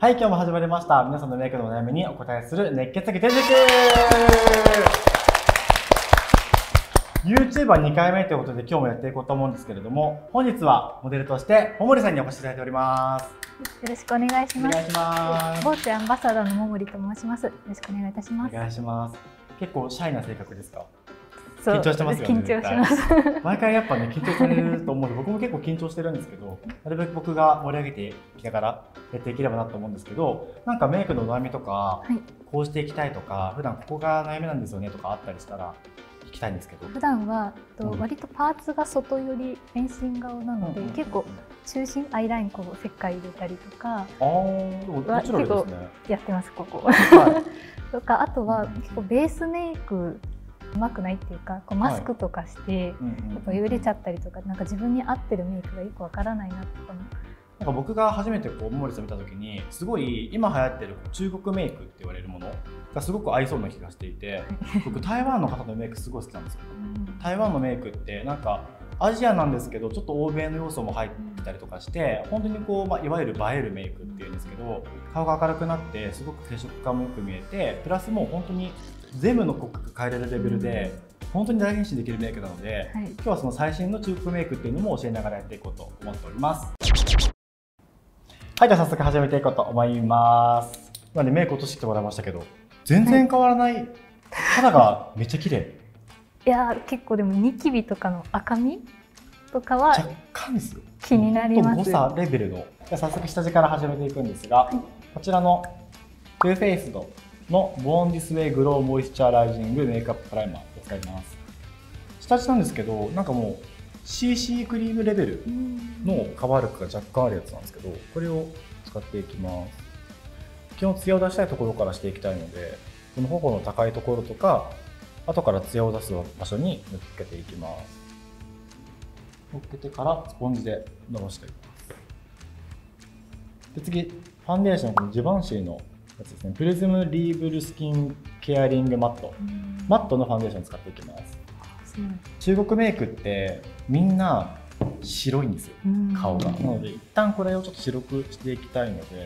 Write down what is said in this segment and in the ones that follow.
はい、今日も始まりました。皆さんのメイクのお悩みにお答えする熱血技天塾。YouTuber2 回目ということで今日もやっていこうと思うんですけれども、本日はモデルとしてももりさんにお越しいただいております。 よろしくお願いします。 お願いします。 ボーチアンバサダーのももりと申します。よろしくお願いいたします。 お願いします。結構シャイな性格ですか？ そう、 緊張してますよね。 緊張します。 毎回やっぱね、緊張されると思うので、僕も結構緊張してるんですけど、なるべく僕が盛り上げていきながらやっていければなと思うんですけど、なんかメイクのお悩みとか、はい、こうしていきたいとか、普段ここが悩みなんですよねとかあったりしたら聞きたいんですけど。 普段は割とパーツが外寄り、遠心顔なので、結構中心アイラインこう切開入れたりとか、結構やってますここ。はい、とかあとは結構ベースメイクうまくないっていうか、こうマスクとかして揺れちゃったりとか、なんか自分に合ってるメイクがよくわからないなとかも。 なんか僕が初めてももりさん見た時に、すごい今流行ってる中国メイクって言われるものがすごく合いそうな気がしていて、僕台湾の方のメイクすごい好きなんですよ。台湾のメイクってなんかアジアなんですけど、ちょっと欧米の要素も入ってたりとかして、本当にこう、いわゆる映えるメイクっていうんですけど、顔が明るくなってすごく血色感もよく見えて、プラスもう本当に全部の骨格変えれるレベルで本当に大変身できるメイクなので、はい、今日はその最新の中国メイクっていうのも教えながらやっていこうと思っております。はい、じゃあ早速始めていこうと思います。なんでメイク落としてもらいましたけど、全然変わらない、はい、肌がめっちゃ綺麗。 いや結構でもニキビとかの赤みとかは若干ですよ。 気になります。 誤差レベルの。じゃあ早速下地から始めていくんですが、はい、こちらのトゥーフェイスドのボーンディスウェイグローモイスチャーライジングメイクアッププライマーを使います。下地なんですけど、なんかもう CC クリームレベルのカバー力が若干あるやつなんですけど、これを使っていきます。基本ツヤを出したいところからしていきたいので、この頬の高いところとか後からツヤを出す場所に塗っけていきます。乗っけてからスポンジで伸ばしていきます。で次、ファンデーション、このジバンシーのやつですね、プリズムリーブルスキンケアリングマット、マットのファンデーションを使っていきます。中国メイクってみんな白いんですよ、顔が。なので一旦これをちょっと白くしていきたいので、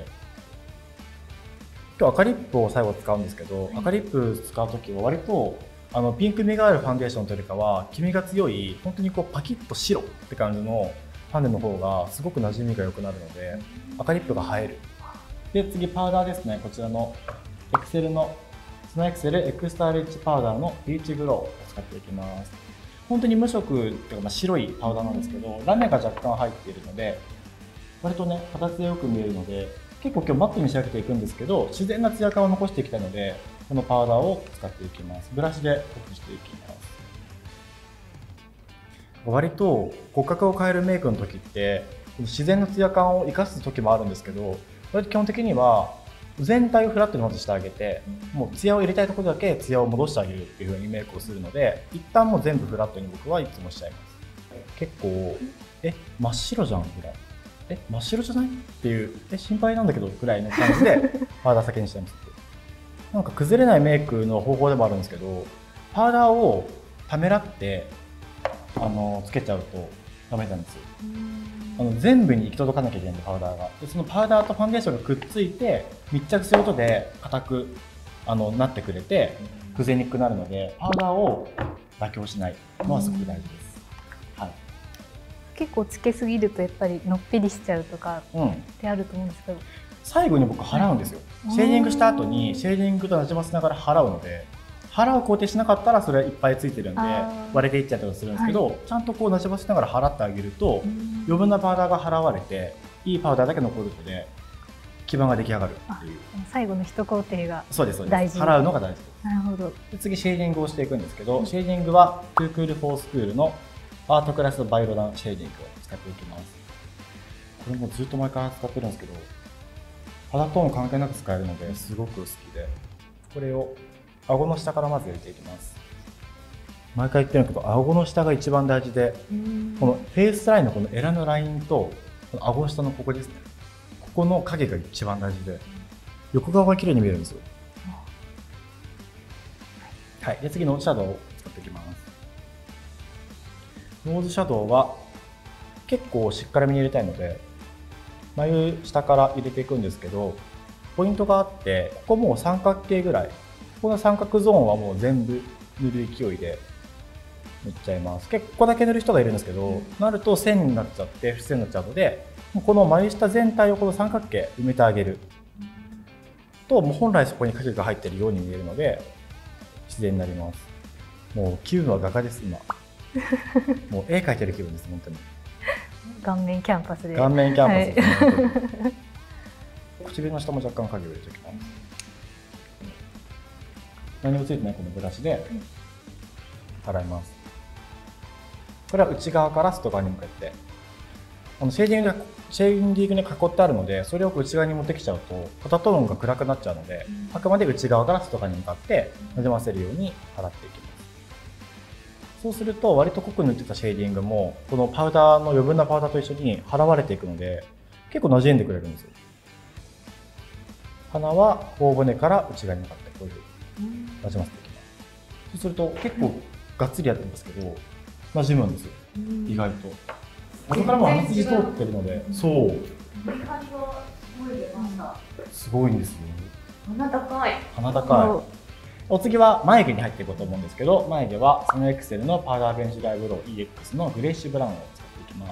今日赤リップを最後使うんですけど、赤リップ使う時は割とピンクみがあるファンデーションというよりかは黄みが強い、本当にこうパキッと白って感じのファンデの方がすごく馴染みが良くなるので、赤リップが映える。で次パウダーですね。こちらのエクセルのスノーエクセルエクスターリッチパウダーのリーチグローを使っていきます。本当に無色っていうか、白いパウダーなんですけど、ラメが若干入っているので割とね形でよく見えるので、結構今日マットに仕上げていくんですけど、自然なツヤ感を残していきたいので、このパウダーを使っていきます。ブラシで濃くしていきます。割と骨格を変えるメイクの時って自然なツヤ感を生かす時もあるんですけど、割と基本的には全体をフラットにまずしてあげて、もうツヤを入れたいところだけツヤを戻してあげるっていう風にメイクをするので、一旦もう全部フラットに僕はいつもしちゃいます。結構真っ白じゃんぐらい、真っ白じゃないっていう、心配なんだけどぐらいの感じでパウダー先にしちゃいます。なんか崩れないメイクの方法でもあるんですけど、パウダーをためらってつけちゃうとダメなんですよ。全部に行き届かなきゃいけないんで、パウダーが。でそのパウダーとファンデーションがくっついて密着することで硬くなってくれて崩れにくくなるので、パウダーを妥協しないのはすごく大事です。はい、 結構つけすぎるとやっぱりのっぺりしちゃうとかってあると思うんですけど、 最後に僕払うんですよ。シェーディングした後にシェーディングとなじませながら払うので、払う工程しなかったらそれはいっぱいついてるんで割れていっちゃったりするんですけど、はい、ちゃんとこうなじませながら払ってあげると余分なパウダーが払われていいパウダーだけ残るので基盤が出来上がるっていう。 最後の一工程が大事。払うのが大事です。 なるほど。 で次シェーディングをしていくんですけど、シェーディングはトゥークールフォースクールのアートクラスバイロランシェーディングを使っていきます。これもずっと前から使ってるんですけど、肌トーン関係なく使えるのですごく好きで、これを顎の下からまず入れていきます。毎回言ってるんだけど、顎の下が一番大事で、このフェイスラインのこのエラのラインとこの顎下のここですね、ここの影が一番大事で、横側が綺麗に見えるんですよ。はい、で次ノーズシャドウを使っていきます。ノーズシャドウは結構しっかりめに入れたいので、眉下から入れていくんですけど、 ポイントがあって、ここもう三角形ぐらい、この三角ゾーンはもう全部塗る勢いで塗っちゃいます。結構ここだけ塗る人がいるんですけど、なると線になっちゃって不自然になっちゃうので、この眉下全体をこの三角形埋めてあげると、もう本来そこに影が入っているように見えるので自然になります。もう気分は画家です今。もう絵描いてる気分です本当に。 顔面キャンパスで。 顔面キャンパスですね。はい、唇の下も若干影を入れておきます。何もついてないこのブラシで洗います。これは内側から外側に向かって、シェーディングに囲ってあるので、それを内側に持ってきちゃうと肌トーンが暗くなっちゃうので、あくまで内側から外側に向かってなじませるように洗っていきます。そうすると割と濃く塗ってたシェーディングもこのパウダーの余分なパウダーと一緒に払われていくので、結構馴染んでくれるんですよ。鼻は頬骨から内側に向かってこういうふうになじませていきます。そうすると結構がっつりやってますけど馴染むんですよ、意外と。元からも鼻筋通ってるので、そうすごいんですよ。 鼻高い。 鼻高い。お次は眉毛に入っていこうと思うんですけど、眉毛はサノエクセルのパウダーベンチドアイブロウ EX のグレッシュブラウンを使っていきます。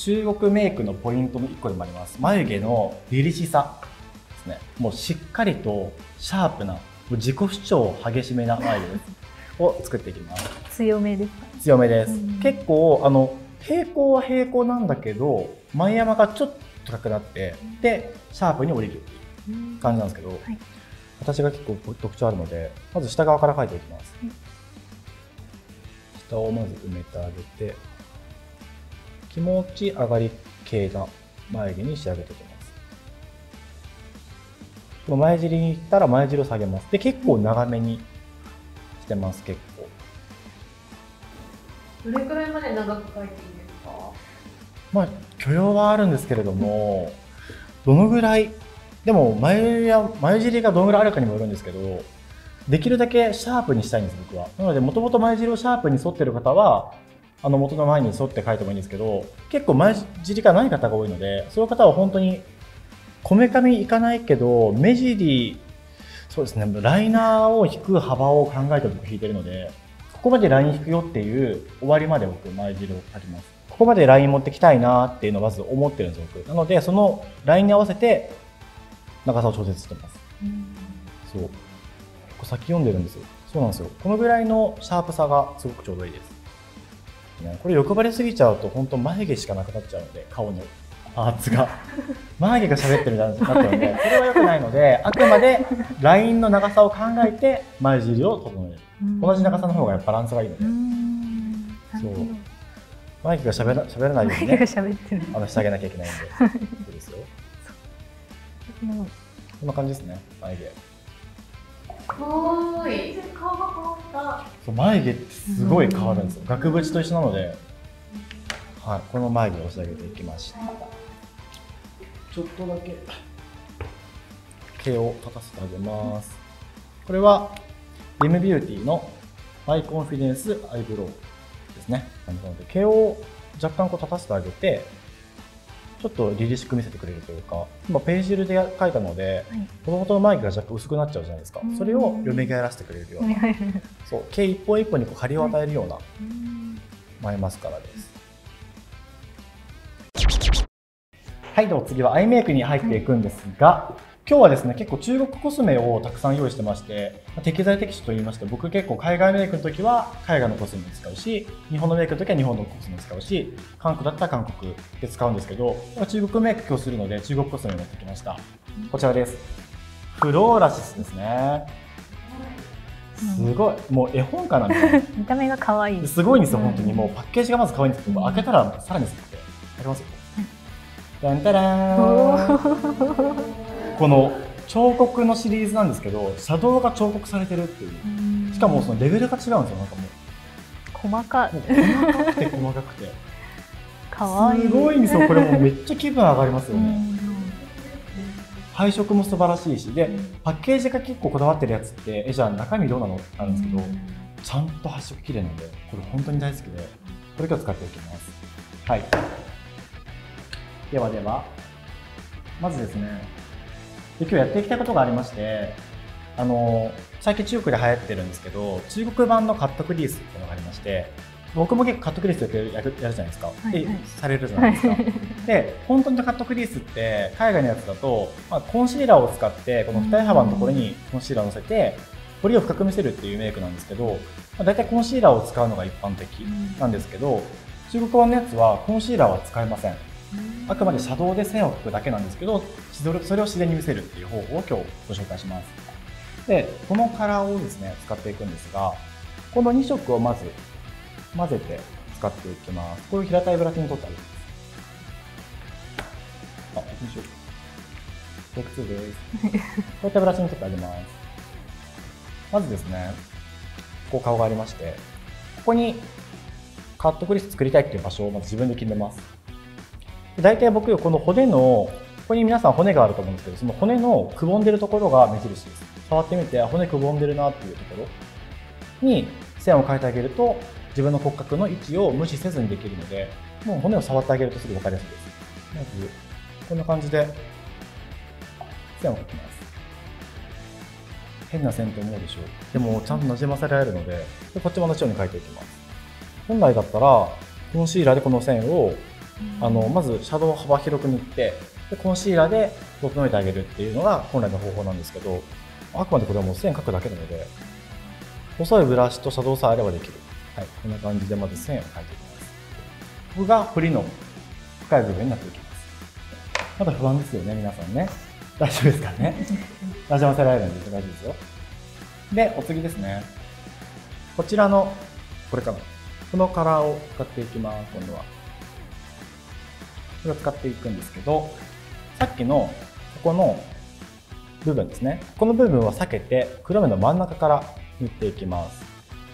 中国メイクのポイントの1個でもあります。眉毛の凛々しさですね。もうしっかりとシャープな、自己主張激しめな眉毛を作っていきます。 強めですか？ 強めです。結構平行は平行なんだけど、眉山がちょっと高くなって、でシャープに降りるっていう感じなんですけど、はい、私が結構特徴あるので、まず下側から描いていきます。下をまず埋めてあげて、気持ち上がり系な眉毛に仕上げていきます。この眉尻にいったら眉尻を下げます。で、結構長めにしてます。結構。 どれくらいまで長く描いていいですか？ まあ許容はあるんですけれども、どのぐらいでも眉尻がどのぐらいあるかにもよるんですけど、できるだけシャープにしたいんです僕は。なのでもともと眉尻をシャープに沿っている方は元の眉に沿って描いてもいいんですけど、結構眉尻がない方が多いので、そういう方は本当にこめかみいかないけど目尻、そうですね、ライナーを引く幅を考えて僕引いてるので、ここまでライン引くよっていう終わりまで僕眉尻を描きます。ここまでライン持ってきたいなっていうのをまず思ってるんです僕。なのでそのラインに合わせて長さを調節してます。そう。結構先読んでるんですよ。そうなんですよ。このぐらいのシャープさがすごくちょうどいいです。これ欲張りすぎちゃうと本当眉毛しかなくなっちゃうので、顔のパーツが眉毛が喋ってるみたいになっちゃうので、それは良くないので、あくまでラインの長さを考えて眉尻を整える。同じ長さの方がバランスがいいので。そう。眉毛が喋らないようにね、してあげなきゃいけないんで。そうですよ。こんな感じですね、眉毛。全然顔が変わった。そう、眉毛ってすごい変わるんですよ。額縁と一緒なので、はい、この眉毛を押し上げていきました。ちょっとだけ毛を立たせてあげます。これはリムビューティーのマイコンフィデンスアイブロウですね。なので毛を若干立たせてあげて、ちょっと凛々しく見せてくれるというか、今ペンシルで描いたので、もともとの眉毛が若干薄くなっちゃうじゃないですか。それを蘇らせてくれるような、そう、毛一本一本に張りを与えるような眉マスカラです。はい、では次はアイメイクに入っていくんですが、今日はですね、結構中国コスメをたくさん用意してまして、適材適所と言いまして、僕結構海外メイクの時は海外のコスメ使うし、日本のメイクの時は日本のコスメ使うし、韓国だったら韓国で使うんですけど、中国メイク今日するので中国コスメを持ってきました。こちらです。フローラシスですね。すごい、もう絵本かなみたいな。 見た目が可愛い。 すごいんですよ、本当に。もうパッケージがまず可愛いんですけど、開けたらさらにすごくて。開けますよ。ダンタラーン。この彫刻のシリーズなんですけど、シャドウが彫刻されてるっていう。しかもそのレベルが違うんですよ。なんかもう細かい。 細かくて細かくて。 可愛い。 すごいんですよ。これもめっちゃ気分上がりますよね。配色も素晴らしいし、でパッケージが結構こだわってるやつってじゃあ中身どうなのってあるんですけど、ちゃんと発色綺麗なのでこれ本当に大好きで、これ今日使っていきます。はい、ではまずですね、 で今日やっていきたいことがありまして、最近中国で流行ってるんですけど、中国版のカットクリースっていうのがありまして、僕も結構カットクリースやるじゃないですか、はいはい、されるじゃないですか、はい、で本当にカットクリースって海外のやつだと、コンシーラーを使ってこの二重幅のところにコンシーラーをのせて彫りを深く見せるっていうメイクなんですけど、だいたいコンシーラーを使うのが一般的なんですけど、中国版のやつはコンシーラーは使えません。あくまでシャドウで線を描くだけなんですけど、それを自然に見せるっていう方法を今日ご紹介します。でこのカラーをですね使っていくんですが、この2色をまず混ぜて使っていきます。これを平たいブラシに取ってあげます。あ、いきましょう。テイク2です。こういったブラシに取ってあげます。まずですね、こう顔がありまして、ここにカットクリース作りたいっていう場所をまず自分で決めます。だいたい僕、この骨の、ここに皆さん骨があると思うんですけど、その骨のくぼんでるところが目印です。触ってみて、骨くぼんでるなっていうところに線を変えてあげると、自分の骨格の位置を無視せずにできるので、もう骨を触ってあげるとすぐ分かりやすいです。まず、こんな感じで線を描きます。変な線と思うでしょう。でも、ちゃんとなじませられるので、こっちも同じように描いていきます。本来だったら、コンシーラーでこの線を、まずシャドウを幅広く塗って、でコンシーラーで整えてあげるっていうのが本来の方法なんですけど、あくまでこれはもう線描くだけなので、細いブラシとシャドウさえあればできる。はい、こんな感じでまず線を描いていきます。ここが彫りの深い部分になっていきます。まだ不安ですよね、皆さんね。大丈夫ですからね。なじませられるんで大丈夫ですよ。で、お次ですね。こちらの、これかな。このカラーを使っていきます、今度は。これを使っていくんですけど、さっきのここの部分ですね。この部分は避けて、黒目の真ん中から塗っていきます。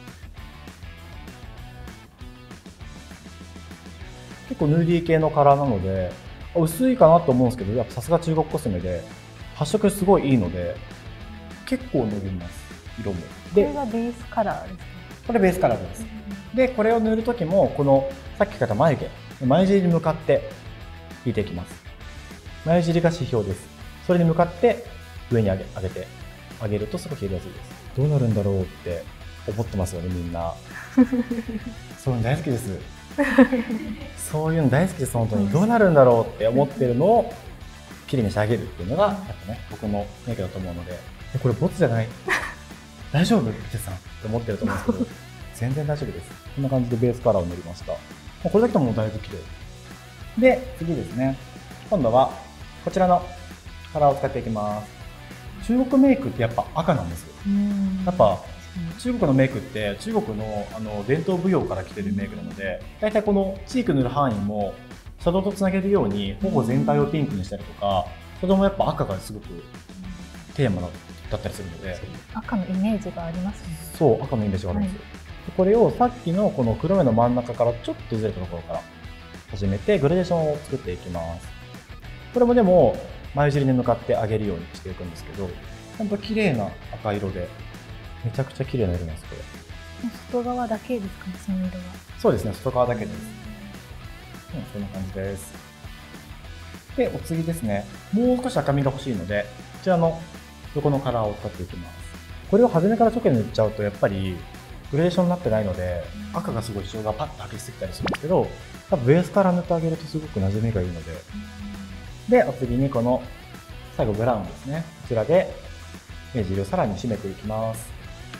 結構ヌーディー系のカラーなので、薄いかなと思うんですけど、やっぱさすが中国コスメで、発色すごいいいので、結構塗ります、色も。 で、これがベースカラーですか？ これベースカラーです。で、これを塗るときも、このさっき描いた眉尻に向かって引いていきます。眉尻が指標です。それに向かって上に上げてあげるとすごく入れやすいです。どうなるんだろうって思ってますよね、みんな。そういうの大好きです。そういうの大好きです、本当に。どうなるんだろうって思ってるのを綺麗に仕上げるっていうのが、やっぱね、僕のメイクだと思うので、これボツじゃない大丈夫ってさんって思ってると思うんですけど、全然大丈夫です。こんな感じでベースカラーを塗りました。これだけでもだいぶ綺麗。で、次ですね。今度はこちらのカラーを使っていきます。中国メイクってやっぱ赤なんですよ。やっぱ中国のメイクって中国の伝統舞踊から来てるメイクなので、だいたいこのチーク塗る範囲もシャドウとつなげるようにほぼ全体をピンクにしたりとか、それもやっぱ赤がすごくテーマだったりするので、 赤のイメージがありますね。 そう、赤のイメージがあるんですよ。これをさっきのこの黒目の真ん中からちょっとずれたところから始めてグラデーションを作っていきます。これもでも眉尻に向かって上げるようにしていくんですけど、ほんと綺麗な赤色でめちゃくちゃ綺麗な色なんです。これ外側だけですかね、その色は。 そうですね、外側だけです。こんな感じです。で、お次ですね、もう少し赤みが欲しいので、こちらの横のカラーを使っていきます。これを初めから直で塗っちゃうとやっぱりグレーションになってないので、赤がすごい主張がパッと激しすぎたりするんですけど、多分ベースから塗ってあげるとすごく馴染みがいいので。で、お次にこの最後ブラウンですね。こちらで目尻をさらに締めていきます。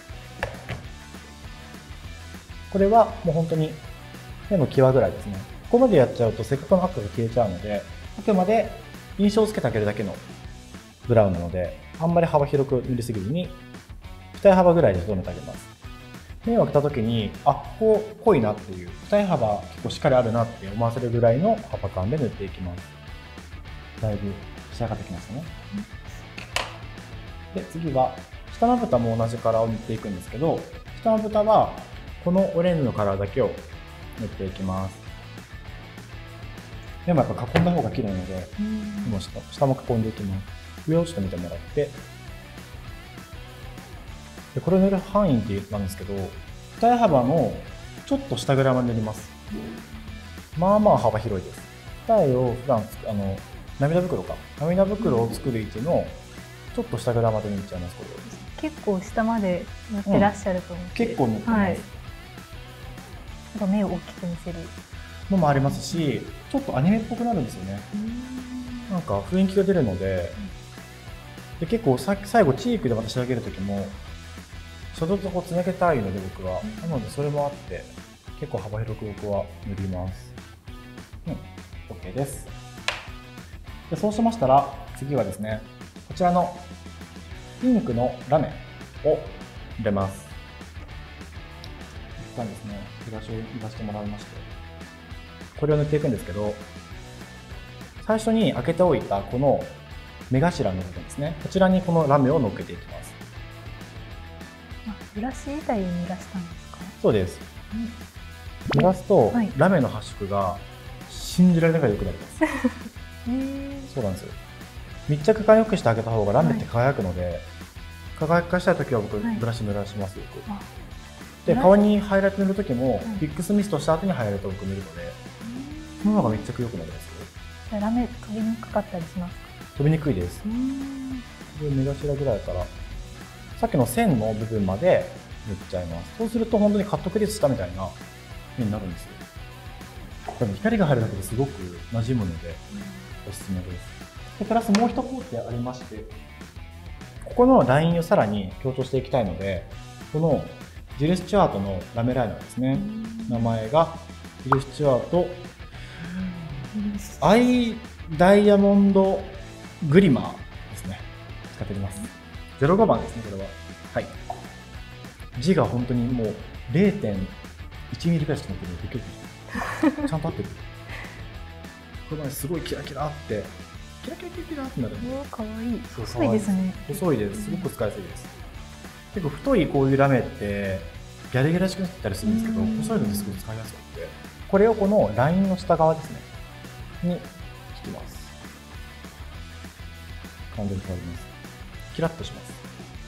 これはもう本当に目の際ぐらいですね。ここまでやっちゃうとせっかくの赤が消えちゃうので、あくまで印象をつけてあげるだけのブラウンなので、あんまり幅広く塗りすぎずに二重幅ぐらいで整めてあげます。目を開けた時に、あ、ここ濃いなっていう、二重幅結構しっかりあるなって思わせるぐらいの幅感で塗っていきます。だいぶ仕上がってきましたね。で、次は下まぶたも同じカラーを塗っていくんですけど、下まぶたはこのオレンジのカラーだけを塗っていきます。でもやっぱ囲んだ方が綺麗なので、もう下も囲んでいきます。上をちょっと見てもらって、でこれを塗る範囲ってなんですけど、二重幅のちょっと下ぐらいまで塗ります。まあまあ幅広いです。二重を普段涙袋を作る位置のちょっと下ぐらいまで塗っちゃいます。これ結構下まで塗ってらっしゃると思って、 結構塗ってます。 なんか目を大きく見せるのもありますし、ちょっとアニメっぽくなるんですよね。なんか雰囲気が出るので、結構最後チークでまた仕上げる時もシャドウとこうつなげたいので僕は、なのでそれもあって結構幅広く僕は塗ります。OK です。でそうしましたら次はですね、こちらのピンクのラメを入れます。一旦ですね、ブラシを入らせてもらいまして、これを塗っていくんですけど、最初に開けておいたこの目頭の部分ですね、こちらにこのラメを乗っけていきます。 ブラシ自体を濡らしたんですか？ そうです。濡らすと、ラメの発色が信じられないぐらい良くなります。そうなんですよ。密着感良くしてあげた方がラメって輝くので、輝かしたい時は僕、ブラシ濡らしますよく。で、顔にハイライト塗る時も、フィックスミストした後にハイライトを僕塗るので、その方が密着良くなりますよ。 ラメ飛びにくかったりしますか？ 飛びにくいです。で、目頭ぐらいからさっきの線の部分まで塗っちゃいます。そうすると本当にカットクリースしたみたいな目になるんですよ。多分光が入るだけですごく馴染むのでおすすめです。でプラスもう一工程ありまして、ここのラインをさらに強調していきたいので、このジル・スチュアートのラメライナーですね。名前がジル・スチュアートアイダイヤモンドグリマーですね。使っております。05番ですね、これは。はい。字が本当にもう 0.1 ミリくらいしか載ってない。びっくりしました。ちゃんと合ってる。これまですごいキラキラって、キラキラキラキラってなる。 かわいい。細いですね。 細いです。すごく使いやすいです。結構太いこういうラメってギャリギャラしくなったりするんですけど、細いのですごい使いやすくて、これをこのラインの下側ですねに引きます。完全に変わります。キラッとします。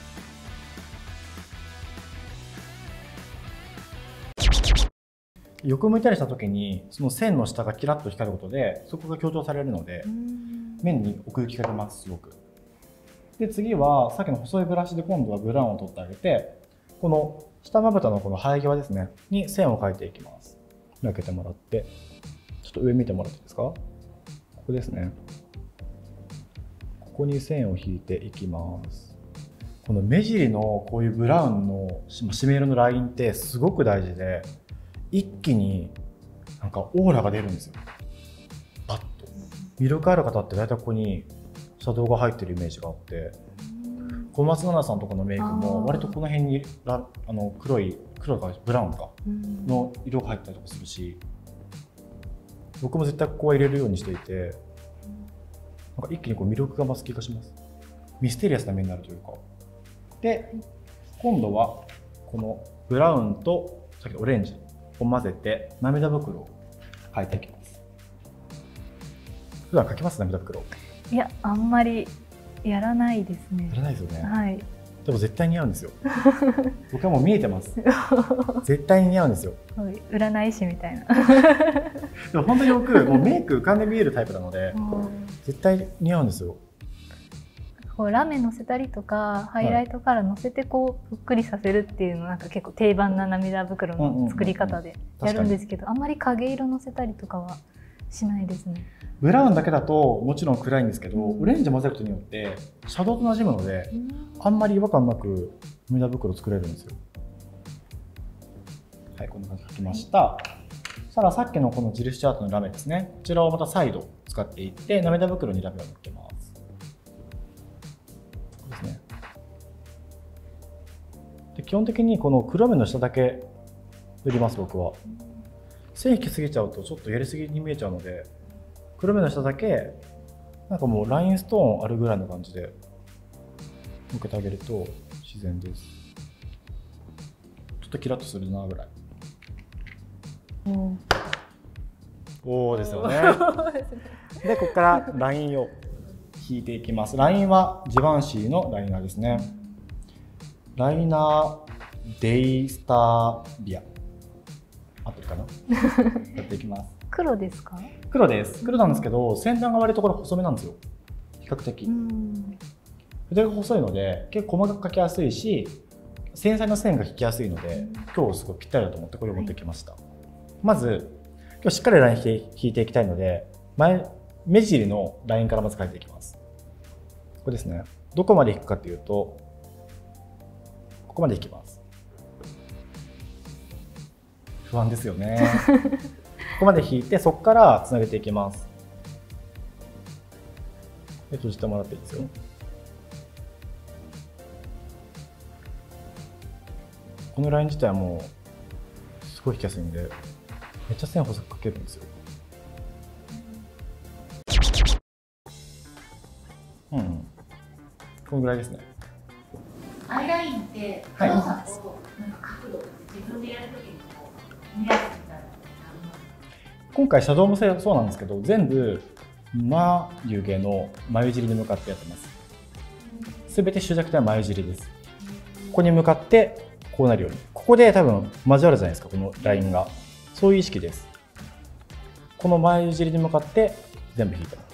横向いたりした時にその線の下がキラッと光ることでそこが強調されるので面に奥行きが出ます。すごく。で次はさっきの細いブラシで今度はブラウンを取ってあげて、この下まぶたのこの生え際ですねに線を描いていきます。開けてもらってちょっと上見てもらっていいですか？ここですね。ここに線を引いていきます。この目尻のこういうブラウンの締め色のラインってすごく大事で、一気になんかオーラが出るんですよ。パッと魅力ある方って大体ここにシャドウが入ってるイメージがあって、小松菜奈さんとかのメイクも割とこの辺に黒がブラウンかの色が入ったりとかするし、僕も絶対ここは入れるようにしていて、なんか一気にこう魅力が増す気がします。ミステリアスな目になるというか。で今度はこのブラウンとさっきのオレンジを混ぜて涙袋を描いていきます。普段描きます？涙袋。 いや、あんまりやらないですね。 やらないですよね。 はい。 でも絶対似合うんですよ。僕はもう見えてます。絶対に似合うんですよ。 占い師みたいな。 でも本当に僕もうメイク浮かんで見えるタイプなので絶対似合うんですよ。 こうラメのせたりとかハイライトカラーのせてこうぷっくりさせるっていうのなんか結構定番な涙袋の作り方でやるんですけど、あんまり影色のせたりとかはしないですね。 ブラウンだけだともちろん暗いんですけど、オレンジ混ぜることによってシャドウと馴染むのであんまり違和感なく涙袋作れるんですよ。はい、こんな感じで描きました。そしたらさっきのこのジル・スチュアートのラメですね、こちらをまた再度使っていって涙袋にラメを塗ってます。ですね。で基本的にこの黒目の下だけ塗ります。僕は線引きすぎちゃうとちょっとやりすぎに見えちゃうので、黒目の下だけなんかもうラインストーンあるぐらいの感じで向けてあげると自然です。ちょっとキラッとするなぐらい。おおですよね。でここからラインを引いていきます。ラインはジバンシーのライナーですね。ライナーデイスターリア合ってるかな。やっていきます。 黒ですか？ 黒です。黒なんですけど先端が割とこれ細めなんですよ、比較的。 筆が細いので結構細かく描きやすいし、繊細な線が引きやすいので、今日すごいぴったりだと思ってこれを持ってきました。まず今日しっかりライン引いていきたいので、目尻のラインからまず描いていきます。ここですね。どこまで引くかっていうと、ここまで引きます。不安ですよね。ここまで引いて、そこからつなげていきます。で、閉じてもらっていいですよ。このライン自体はもうすごい引きやすいんで、めっちゃ線細く描けるんですよ。このぐらいですね。 アイラインって動作となんか角度って自分でやるときにこう見やすくなるみたいな。 今回シャドウもそうなんですけど、全部眉毛の眉尻に向かってやってます。すべて終着点は眉尻です。ここに向かってこうなるように、ここで多分交わるじゃないですか、このラインが。そういう意識です。この眉尻に向かって全部引いてます。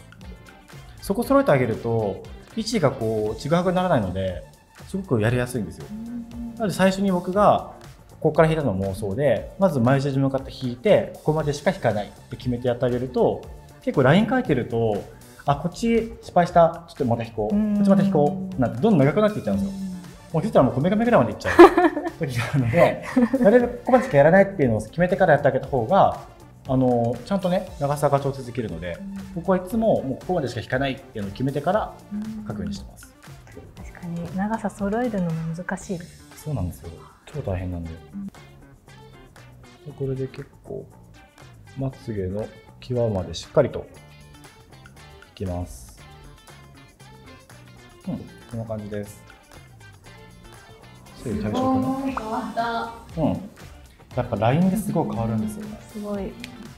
そこ揃えてあげると位置がこうちぐはぐにならないので、すごくやりやすいんですよ。なので最初に僕がここから引いたのもそうで、まず眉尻に向かって引いて、ここまでしか引かないって決めてやってあげると、結構ライン描いてると、あ、こっち失敗した、ちょっとまた引こう、こっちまた引こうなんてどんどん長くなっていっちゃうんですよ。もう気づいたらもうこめかみぐらいまでいっちゃう時があるので、なるべくここまでしかやらないっていうのを決めてからやってあげた方が、ちゃんとね長さが調節できるので、僕はいつももうここまでしか引かないっていうのを決めてから描くようにしてます。 確かに長さ揃えるのも難しいです。 そうなんですよ。超大変なんで。これで結構まつげの際までしっかりと引きます。こんな感じです。そういう対象かな。 変わった。 やっぱラインですごい変わるんですよね。 すごい。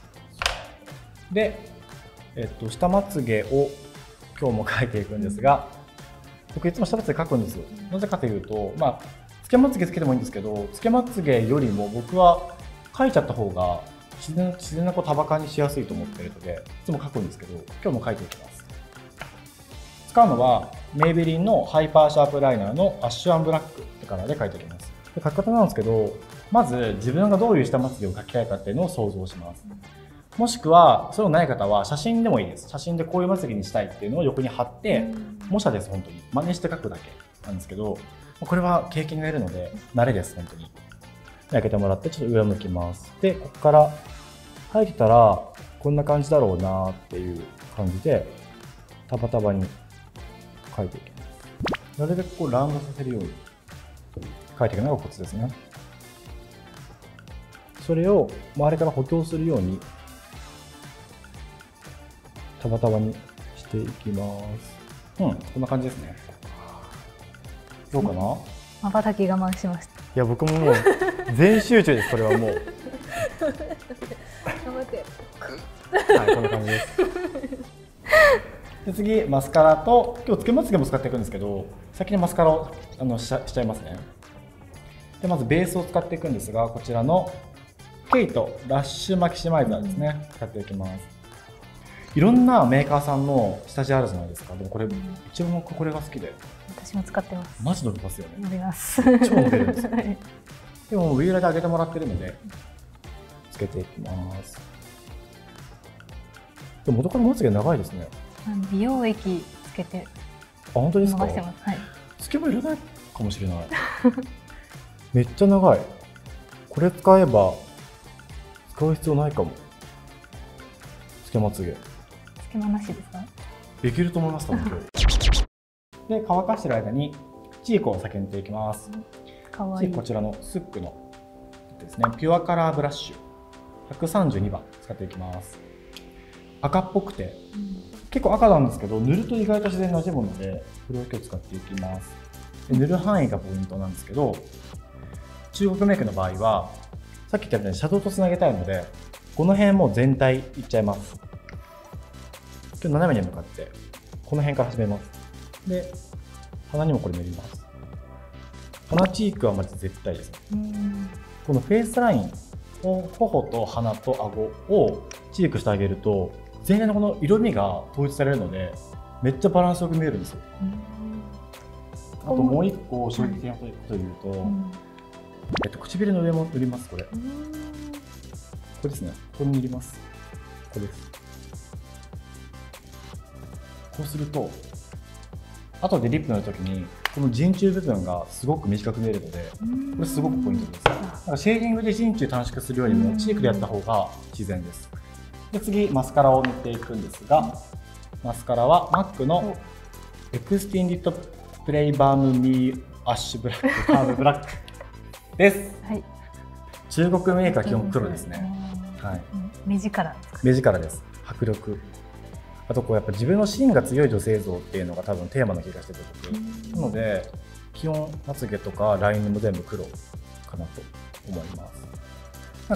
で、下まつげを今日も描いていくんですが、僕いつも下まつげ描くんですよ。なぜかというと、つけまつげつけてもいいんですけど、つけまつげよりも僕は描いちゃった方が自然な束感にしやすいと思っているので、いつも描くんですけど、今日も描いていきます。使うのはメイベリンのハイパーシャープライナーのアッシュ&ブラックってカラーで描いていきます。で、描き方なんですけど、まず自分がどういう下まつげを描きたいかっていうのを想像します。もしくはそういうのない方は写真でもいいです。写真でこういうまつげにしたいっていうのを横に貼って、模写です。本当に真似して描くだけなんですけど、これは経験がいるので慣れです。本当に開けてもらって、ちょっと上を向きます。で、ここから生えてたらこんな感じだろうなっていう感じで束々に描いていきます。なるべくこうラウンドさせるように描いていくのがコツですね。それを周りから補強するように束々にしていきます。こんな感じですね。どうかな？ 瞬き我慢しました。いや、僕ももう全集中です。これはもう。 頑張って。 はい、こんな感じです。で、次マスカラと、今日つけまつげも使っていくんですけど、先にマスカラをしちゃいますね。で、まずベースを使っていくんですが、こちらのケイトラッシュマキシマイザーですね、使っていきます。いろんなメーカーさんの下地あるじゃないですか。でもこれ、一応これが好きで。 私も使ってます。 マジ伸びますよね。 伸びます。 超伸びるんですよ。でもウィーラーで上げてもらってるので、つけていきます。でも元からまつげ長いですね。 美容液つけて。 本当ですか？ はい。 つけばいらないかもしれない。めっちゃ長い。これ使えば使う必要ないかも。つけまつげ。 つけまなしですか？ できると思います、多分今日。で、乾かしてる間にチークを先に塗っていきます。 かわいい。 こちらのスックのですね、ピュアカラーブラッシュ132番使っていきます。赤っぽくて、結構赤なんですけど、塗ると意外と自然に馴染むので、これを今日使っていきます。で、塗る範囲がポイントなんですけど、中国メイクの場合はさっき言ったようにシャドウとつなげたいので、この辺も全体いっちゃいます。今日斜めに向かってこの辺から始めます。で、鼻にもこれ塗ります。鼻チークはまず絶対ですね。このフェイスラインを頬と鼻と顎をチークしてあげると、全体のこの色味が統一されるので、めっちゃバランスよく見えるんですよ。 あともう一個衝撃的なことを言うと、唇の上も塗ります。これですね。ここに塗ります。これです。こうすると後でリップ塗るときにこの陣中部分がすごく短く見えるので、これすごくポイントです。だからシェーディングで陣中短縮するよりもチークでやった方が自然です。で次マスカラを塗っていくんですが、マスカラは MAC のエクステンディッドプレイバームミーアッシュブラックカーブブラックです。はい、中国メーカー基本黒ですね。はい。 目力ですか？ 目力です。迫力。あとこうやっぱ自分の芯が強い女性像っていうのが多分テーマの気がしてて僕。なので基本まつげとかラインも全部黒かなと思います。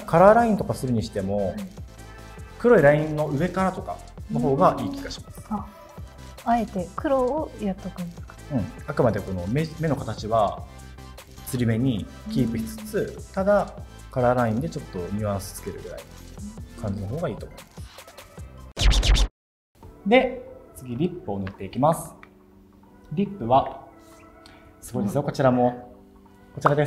カラーラインとかするにしても、黒いラインの上からとかの方がいい気がします。 あえて黒をやっとくんですか？ あくまでこの 目の形はつり目にキープしつつ、ただカラーラインでちょっとニュアンスつけるぐらいの感じの方がいいと思います。で次リップを塗っていきます。リップはすごいですよ。こちらもこちらです。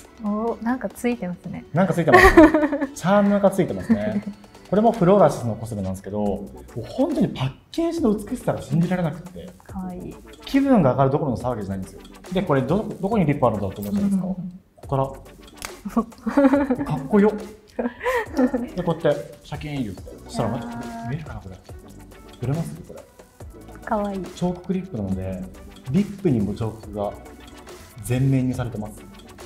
なんかついてますね。 なんかついてます。チャームがついてますね。これもフローラシスのコスメなんですけど、もう本当にパッケージの美しさが信じられなくて、気分が上がるどころの騒ぎじゃないんですよ。でこれどこにリップあるんだと思うじゃないですか。ここからかっこよ。でこうやってシャキーン言って、そしたら見えるかなこれ。売れますこれ。 かわいい。 彫刻リップなのでリップにも彫刻が全面にされてます。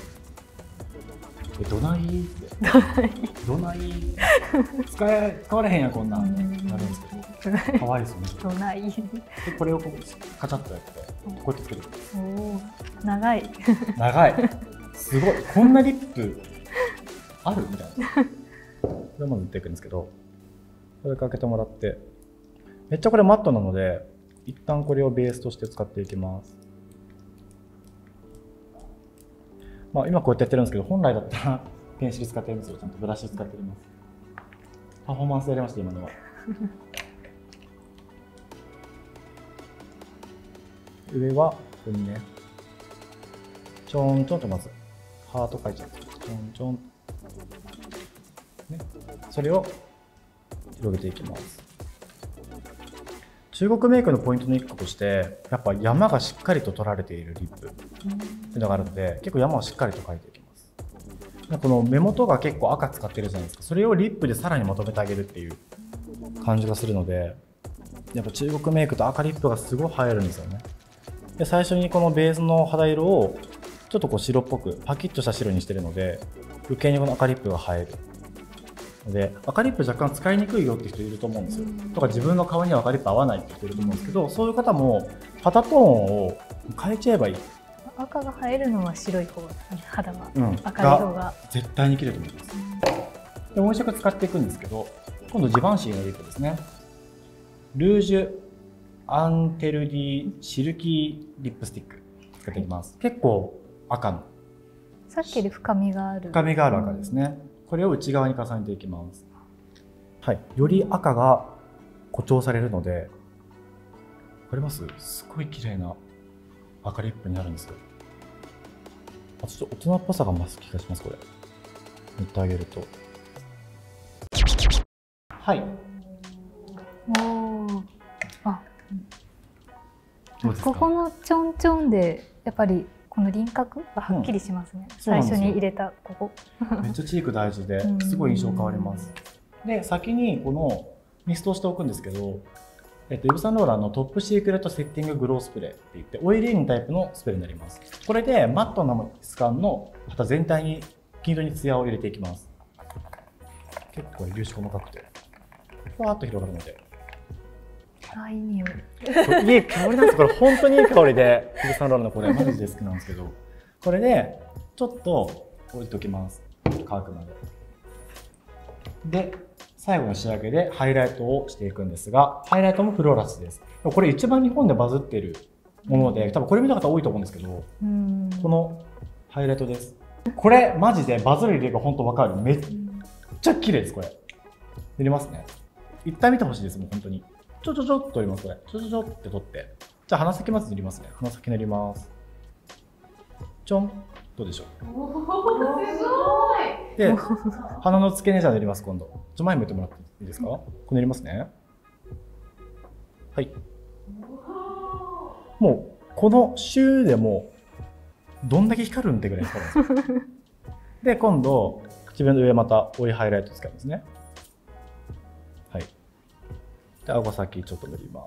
どないってどない使われへんやこんなんなるんですけど、可愛いですよね。 どないでこれをこうカチャッとやってこうやってつける。 長い長い。すごい。こんなリップあるみたいな。これまず塗っていくんですけど、これかけてもらって、めっちゃこれマットなので一旦これをベースとして使っていきます。今こうやってやってるんですけど、本来だったらペンシル使ってるんですよ。ちゃんとブラシ使ってます。パフォーマンスやりました今のは。上はここにね、ちょんちょんとまずハート描いちゃう。ちょんちょん、ね、それを広げていきます。中国メイクのポイントの1個としてやっぱ山がしっかりと取られているリップっていうのがあるので、結構山をしっかりと描いていきます。この目元が結構赤使ってるじゃないですか。それをリップでさらにまとめてあげるっていう感じがするので、やっぱ中国メイクと赤リップがすごい映えるんですよね。で最初にこのベースの肌色をちょっとこう白っぽくパキッとした白にしてるので、余計にこの赤リップが映えるので、赤リップ若干使いにくいよって人いると思うんですよ。とか自分の顔には赤リップ合わないって人いると思うんですけど、そういう方も肌トーンを変えちゃえばいい。 赤が映えるのは白い方ですね。肌は、赤い方が絶対に綺麗と思います。でもう一色使っていくんですけど、今度ジバンシーのリップですね。ルージュアンテルディシルキーリップスティック使っていきます。結構赤の、 さっきより深みがある赤ですね。これを内側に重ねていきます。はい、より赤が誇張されるので、わかります？すごい綺麗な赤リップになるんですよ。ちょっと大人っぽさが増す気がします。これ塗ってあげると。はい。 ここのちょんちょんでやっぱりこの輪郭がはっきりしますね。最初に入れたここ。 めっちゃチーク大事ですごい印象変わります。で先にこのミストをしておくんですけど、イヴ・サンローランのトップシークレットセッティンググロースプレーって言ってオイリーンタイプのスプレーになります。これでマットな質感の肌全体に黄色にツヤを入れていきます。結構粒子細かくてふわっと広がるので。 いい匂い。 いい香りなんです。これ本当にいい香りで、イヴ・サンローランのこれマジで好きなんですけど、これでちょっと置いておきます。乾くまで。で最後の仕上げでハイライトをしていくんですが、ハイライトもフローラスです。これ一番日本でバズってるもので、多分これ見た方多いと思うんですけど、このハイライトです。これマジでバズる理由が本当わかる。めっちゃ綺麗です。これ塗りますね。一旦見てほしいです。もう本当にちょっと取ります。これちょって取って、じゃあ鼻先まず塗りますね。鼻先塗ります。 ちょん、どうでしょう。 おお、すごい。 で、鼻の付け根じゃあ塗ります。今度前向いてもらっていいですか。これ塗りますね。はい。もうこのシューでもどんだけ光るんってぐらい光るんですよ。で、今度唇の上またオイルハイライト使いますね。はい。で、顎先ちょっと塗ります。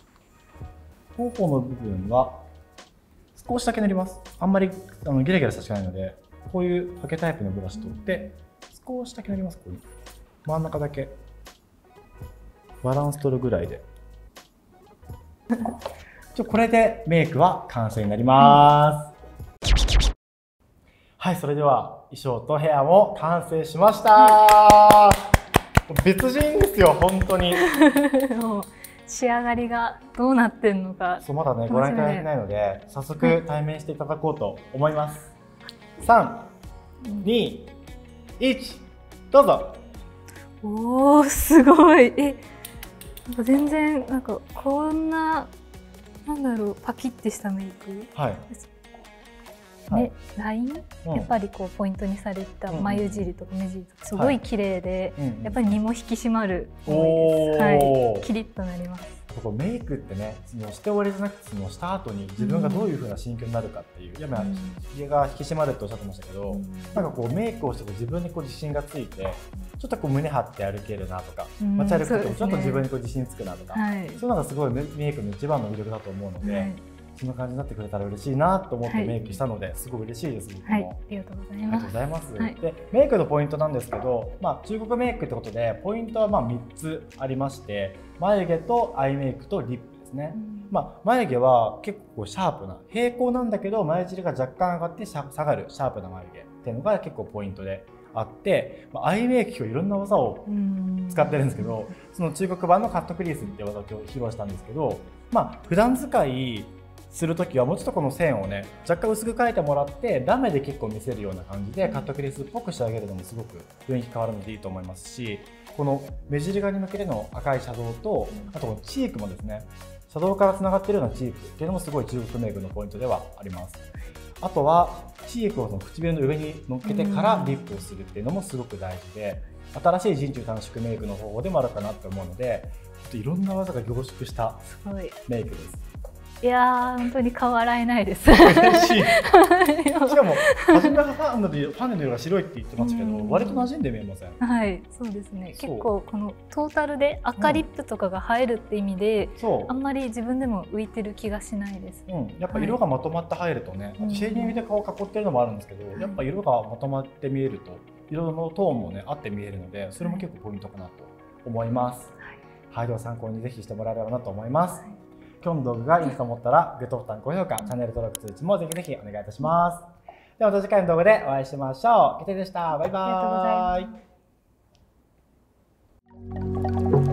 頬の部分は少しだけ塗ります。あんまりギラギラさせないので、こういうハケタイプのブラシ取って少しだけ塗ります。ここに真ん中だけバランス取るぐらいで。これでメイクは完成になります。はい、それでは衣装とヘアも完成しました。別人ですよ、本当に。 もう仕上がりがどうなってんのか。 そう、まだね、ご覧いただいてないので、早速対面していただこうと思います。3、2、1、どうぞ。 おお、すごい。なんか全然なんかこんな、なんだろう、パキッてしたメイク。 はい。 ね、ライン、やっぱりこうポイントにされた眉尻とか目尻とかすごい綺麗で、やっぱり身も引き締まる思いです。はい、キリッとなります。 メイクってね、して終わりじゃなくてした後に自分がどういう風な心境になるかっていう、ひげが引き締まるっておっしゃってましたけど、なんかこうメイクをして自分にこう自信がついて、ちょっとこう胸張って歩けるなとか、街歩くとちょっと自分にこう自信つくなとか、そういうのがすごいメイクの一番の魅力だと思うので。そんな感じになってくれたら嬉しいなと思ってメイクしたので、すごい嬉しいです。 はい、ありがとうございます。 ありがとうございます。で、メイクのポイントなんですけど、中国メイクってことでポイントは3つありまして、眉毛とアイメイクとリップですね。眉毛は結構シャープな、平行なんだけど眉尻が若干上がって下がるシャープな眉毛っていうのが結構ポイントであって、アイメイク今日いろんな技を使ってるんですけど、その中国版のカットクリースっていう技を今日披露したんですけど、普段使いするときはもうちょっとこの線をね若干薄く描いてもらってラメで結構見せるような感じでカットクリースっぽく仕上げるのもすごく雰囲気変わるのでいいと思いますし、この目尻側に向けての赤いシャドウと、あとこのチークもですね、シャドウからつながっているようなチークっていうのもすごい中国メイクのポイントではあります。あとはチークをその唇の上に乗っけてからリップをするっていうのもすごく大事で、新しい人中短縮メイクの方法でもあるかなと思うので、ちょっといろんな技が凝縮したメイクです。 いやー、本当に顔洗えないです。 嬉しい。しかも初めはファンデの色が白いって言ってましたけど、割と馴染んで見えません？ はい、そうですね。結構このトータルで赤リップとかが映えるって意味で、あんまり自分でも浮いてる気がしないです。 やっぱ色がまとまって入るとね、シェーディングで顔を囲ってるのもあるんですけど、やっぱ色がまとまって見えると色のトーンもね合って見えるので、それも結構ポイントかなと思います。はい、では参考にぜひしてもらえればなと思います。今日の動画がいいと思ったらグッドボタン、高評価、チャンネル登録、通知もぜひぜひお願いいたします。ではまた次回の動画でお会いしましょう。ケテでした。バイバーイ。